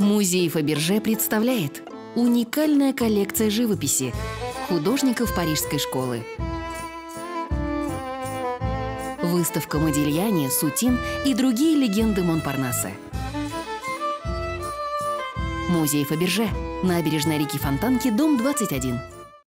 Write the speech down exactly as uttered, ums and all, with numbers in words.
Музей Фаберже представляет уникальная коллекция живописи художников Парижской школы. Выставка Модильяне, Сутин и другие легенды Монпарнаса. Музей Фаберже. Набережная реки Фонтанки, дом двадцать один.